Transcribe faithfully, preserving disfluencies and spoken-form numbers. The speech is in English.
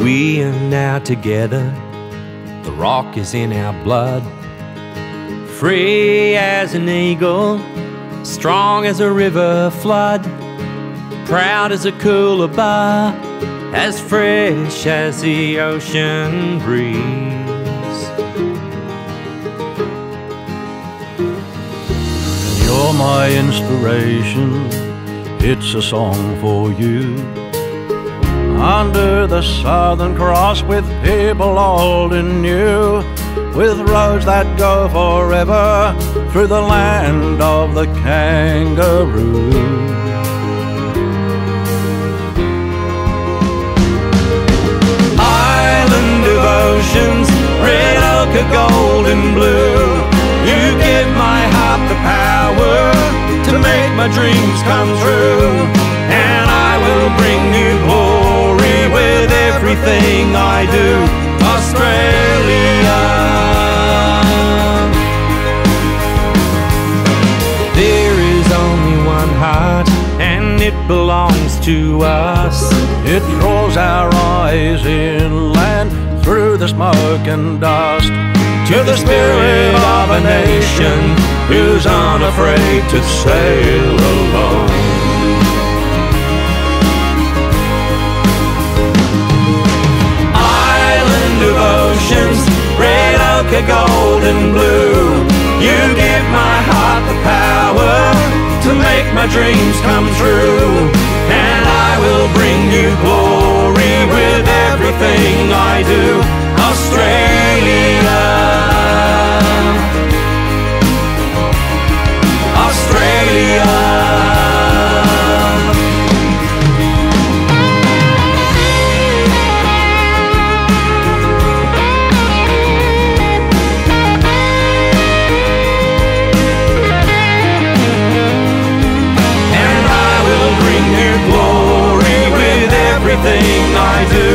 We are now together, the rock is in our blood. Free as an eagle, strong as a river flood, proud as a coolabah, as fresh as the ocean breeze. You're my inspiration, it's a song for you. Under the Southern Cross, with people old and new, with roads that go forever through the land of the kangaroo. Island of oceans, red ochre, gold and blue, you give my heart the power to make my dreams come true. And I will bring you glory with everything I do. Australia, there is only one heart, and it belongs to us. It draws our eyes inland through the smoke and dust to the spirit of a nation who's unafraid to sail alone. Island of oceans, red ochre, gold and blue, you give my heart the power to make my dreams come true. And I will bring you glory with everything I do. Australia, Australia. And I will bring you glory with everything I do.